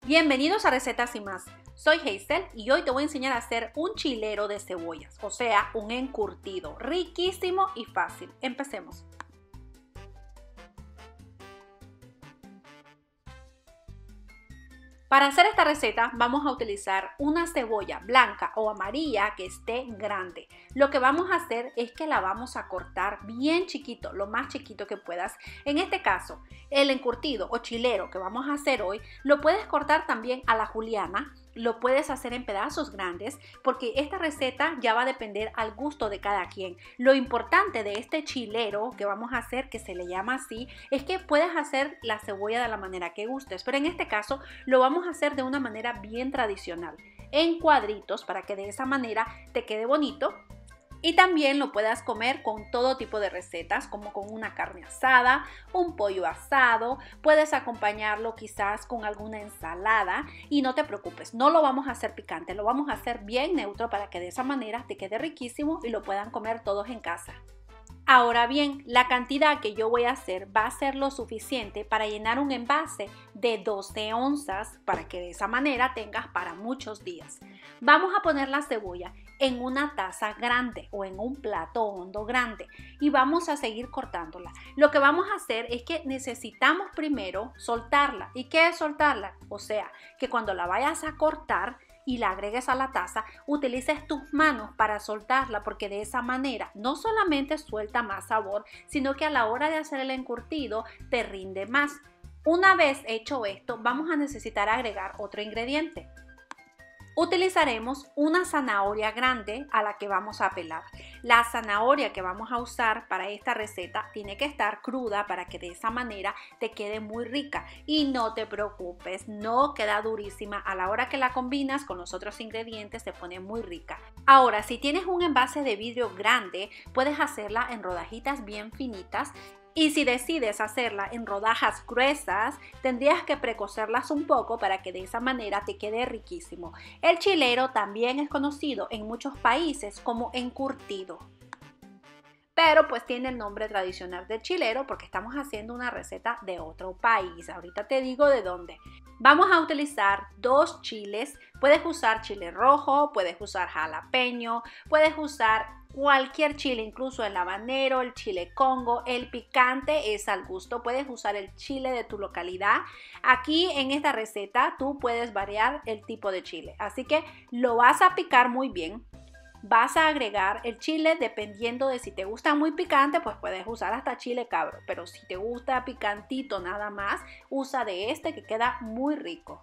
Bienvenidos a Recetas y Más. Soy Hazel y hoy te voy a enseñar a hacer un chilero de cebollas, o sea, un encurtido, riquísimo y fácil. Empecemos. Para hacer esta receta vamos a utilizar una cebolla blanca o amarilla que esté grande. Lo que vamos a hacer es que la vamos a cortar bien chiquito, lo más chiquito que puedas. En este caso, el encurtido o chilero que vamos a hacer hoy, lo puedes cortar también a la juliana. Lo puedes hacer en pedazos grandes porque esta receta ya va a depender al gusto de cada quien. Lo importante de este chilero que vamos a hacer, que se le llama así, es que puedes hacer la cebolla de la manera que gustes. Pero en este caso lo vamos a hacer de una manera bien tradicional, en cuadritos, para que de esa manera te quede bonito. Y también lo puedas comer con todo tipo de recetas, como con una carne asada, un pollo asado, puedes acompañarlo quizás con alguna ensalada y no te preocupes, no lo vamos a hacer picante, lo vamos a hacer bien neutro para que de esa manera te quede riquísimo y lo puedan comer todos en casa. Ahora bien, la cantidad que yo voy a hacer va a ser lo suficiente para llenar un envase de 12 onzas para que de esa manera tengas para muchos días. Vamos a poner la cebolla en una taza grande o en un plato hondo grande y vamos a seguir cortándola. Lo que vamos a hacer es que necesitamos primero soltarla. ¿Y qué es soltarla? O sea, que cuando la vayas a cortar y la agregues a la taza, utilices tus manos para soltarla, porque de esa manera no solamente suelta más sabor, sino que a la hora de hacer el encurtido te rinde más. Una vez hecho esto, vamos a necesitar agregar otro ingrediente. Utilizaremos una zanahoria grande a la que vamos a pelar. La zanahoria que vamos a usar para esta receta tiene que estar cruda para que de esa manera te quede muy rica. Y no te preocupes, no queda durísima. A la hora que la combinas con los otros ingredientes se pone muy rica. Ahora, si tienes un envase de vidrio grande, puedes hacerla en rodajitas bien finitas. Y si decides hacerla en rodajas gruesas, tendrías que precocerlas un poco para que de esa manera te quede riquísimo. El chilero también es conocido en muchos países como encurtido, pero pues tiene el nombre tradicional de chilero porque estamos haciendo una receta de otro país. Ahorita te digo de dónde. Vamos a utilizar 2 chiles. Puedes usar chile rojo, puedes usar jalapeño, puedes usar cualquier chile, incluso el habanero, el chile congo. El picante es al gusto. Puedes usar el chile de tu localidad. Aquí en esta receta tú puedes variar el tipo de chile. Así que lo vas a picar muy bien. Vas a agregar el chile dependiendo de si te gusta muy picante, pues puedes usar hasta chile cabro. Pero si te gusta picantito nada más, usa de este que queda muy rico.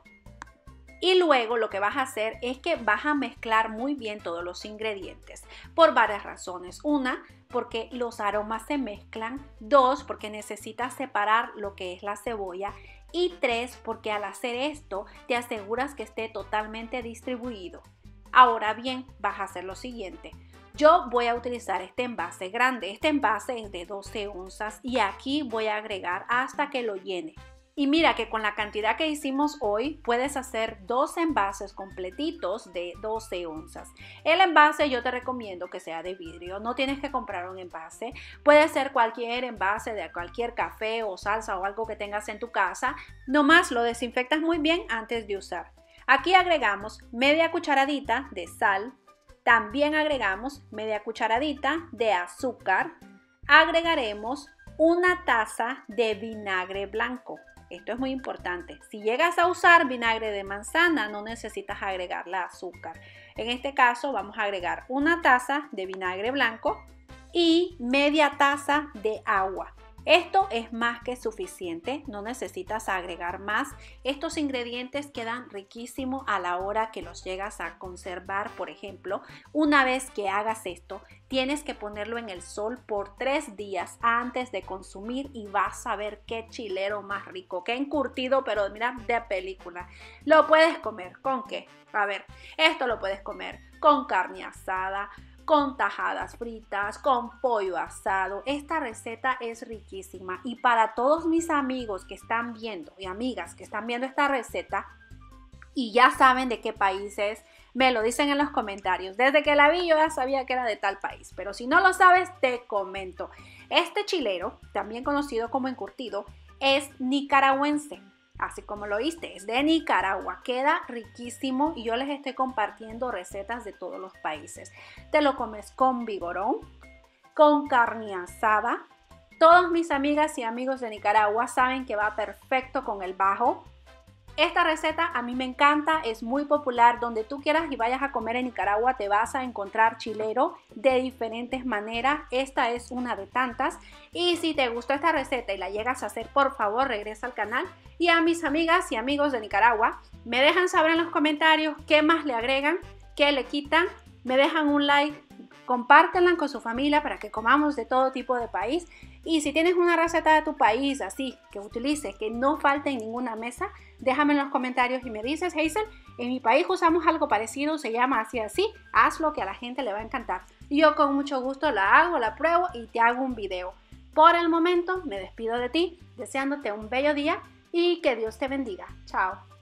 Y luego lo que vas a hacer es que vas a mezclar muy bien todos los ingredientes por varias razones. Una, porque los aromas se mezclan. 2, porque necesitas separar lo que es la cebolla. Y 3, porque al hacer esto te aseguras que esté totalmente distribuido. Ahora bien, vas a hacer lo siguiente. Yo voy a utilizar este envase grande. Este envase es de 12 onzas y aquí voy a agregar hasta que lo llene. Y mira que con la cantidad que hicimos hoy puedes hacer 2 envases completitos de 12 onzas. El envase yo te recomiendo que sea de vidrio, no tienes que comprar un envase. Puede ser cualquier envase de cualquier café o salsa o algo que tengas en tu casa. Nomás lo desinfectas muy bien antes de usar. Aquí agregamos media cucharadita de sal. También agregamos media cucharadita de azúcar. Agregaremos una taza de vinagre blanco. Esto es muy importante. Si llegas a usar vinagre de manzana, no necesitas agregarle azúcar. En este caso vamos a agregar una taza de vinagre blanco y media taza de agua. Esto es más que suficiente, no necesitas agregar más. Estos ingredientes quedan riquísimos a la hora que los llegas a conservar. Por ejemplo, una vez que hagas esto, tienes que ponerlo en el sol por 3 días antes de consumir y vas a ver qué chilero más rico, qué encurtido, pero mira, de película. Lo puedes comer, ¿con qué? A ver, esto lo puedes comer con carne asada, con tajadas fritas, con pollo asado. Esta receta es riquísima y para todos mis amigos que están viendo y amigas que están viendo esta receta y ya saben de qué país es, me lo dicen en los comentarios. Desde que la vi yo ya sabía que era de tal país, pero si no lo sabes te comento. Este chilero, también conocido como encurtido, es nicaragüense. así como lo oíste, es de Nicaragua, queda riquísimo y yo les estoy compartiendo recetas de todos los países. Te lo comes con vigorón, con carne asada. Todas mis amigas y amigos de Nicaragua saben que va perfecto con el bajo. Esta receta a mí me encanta, es muy popular. Donde tú quieras y vayas a comer en Nicaragua te vas a encontrar chilero de diferentes maneras. Esta es una de tantas. Y si te gustó esta receta y la llegas a hacer, por favor regresa al canal. Y a mis amigas y amigos de Nicaragua, me dejan saber en los comentarios qué más le agregan, qué le quitan. Me dejan un like, compártanla con su familia para que comamos de todo tipo de país. Y si tienes una receta de tu país así que utilices, que no falte en ninguna mesa, déjame en los comentarios y me dices: Hazel, en mi país usamos algo parecido, se llama así así, hazlo que a la gente le va a encantar. Yo con mucho gusto la hago, la pruebo y te hago un video. Por el momento me despido de ti, deseándote un bello día y que Dios te bendiga. Chao.